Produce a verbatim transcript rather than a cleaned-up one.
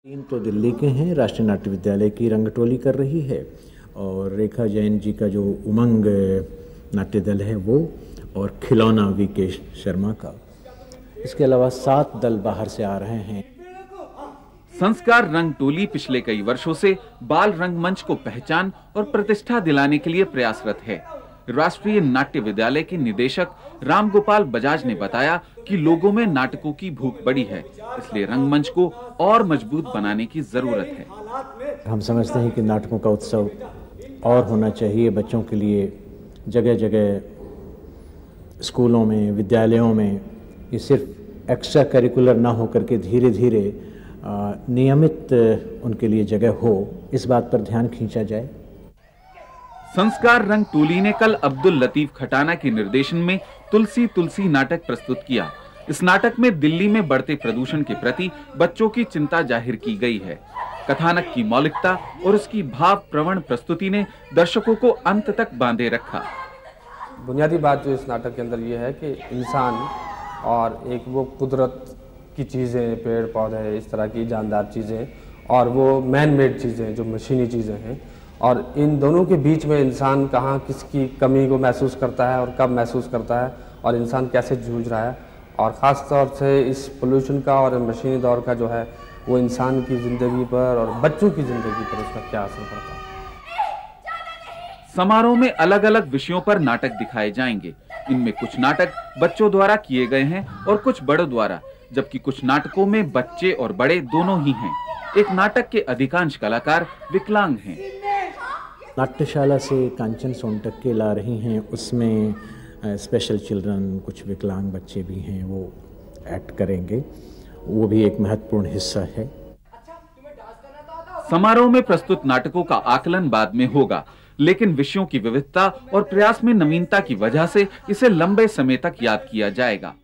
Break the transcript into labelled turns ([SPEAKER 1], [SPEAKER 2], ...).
[SPEAKER 1] तीन तो दिल्ली के हैं, राष्ट्रीय नाट्य विद्यालय की रंग टोली कर रही है और रेखा जैन जी का जो उमंग नाट्य दल है वो, और खिलौना वी के शर्मा का। इसके अलावा सात दल बाहर से आ रहे हैं।
[SPEAKER 2] संस्कार रंग टोली पिछले कई वर्षों से बाल रंगमंच को पहचान और प्रतिष्ठा दिलाने के लिए प्रयासरत है। राष्ट्रीय नाट्य विद्यालय के निदेशक राम गोपाल बजाज ने बताया कि लोगों में नाटकों की भूख बढ़ी है, इसलिए रंगमंच को और मजबूत बनाने की जरूरत है।
[SPEAKER 1] हम समझते हैं कि नाटकों का उत्सव और होना चाहिए बच्चों के लिए, जगह जगह स्कूलों में, विद्यालयों में। ये सिर्फ एक्स्ट्रा करिकुलर ना होकर के धीरे धीरे नियमित उनके लिए जगह हो, इस बात पर ध्यान खींचा जाए।
[SPEAKER 2] संस्कार रंग टोली ने कल अब्दुल लतीफ खटाना के निर्देशन में तुलसी तुलसी नाटक प्रस्तुत किया। इस नाटक में दिल्ली में बढ़ते प्रदूषण के प्रति बच्चों की चिंता जाहिर की गई है। कथानक की मौलिकता और उसकी भाव प्रवण प्रस्तुति ने दर्शकों को अंत तक बांधे रखा।
[SPEAKER 3] बुनियादी बात जो इस नाटक के अंदर ये है कि इंसान और एक वो कुदरत की चीज़ें, पेड़ पौधे, इस तरह की जानदार चीज़ें, और वो मैन मेड चीज़ें जो मशीनी चीज़ें हैं, और इन दोनों के बीच में इंसान कहाँ किसकी कमी को महसूस करता है और कब महसूस करता है, और इंसान कैसे जूझ रहा है, और ख़ास तौर से इस पोल्यूशन का और मशीनी दौर का जो है वो इंसान की ज़िंदगी पर और बच्चों की ज़िंदगी पर उसका क्या असर पड़ता है।
[SPEAKER 2] समारोह में अलग अलग विषयों पर नाटक दिखाए जाएंगे। इनमें कुछ नाटक बच्चों द्वारा किए गए हैं और कुछ बड़ों द्वारा, जबकि कुछ नाटकों में बच्चे और बड़े दोनों ही हैं। एक नाटक के अधिकांश कलाकार विकलांग हैं।
[SPEAKER 1] नाट्यशाला से कांचन सोनटक के ला रही हैं, उसमें स्पेशल चिल्ड्रन, कुछ विकलांग बच्चे भी हैं, वो एक्ट करेंगे। वो भी एक महत्वपूर्ण हिस्सा है।
[SPEAKER 2] समारोह में प्रस्तुत नाटकों का आकलन बाद में होगा, लेकिन विषयों की विविधता और प्रयास में नवीनता की वजह से इसे लंबे समय तक याद किया जाएगा।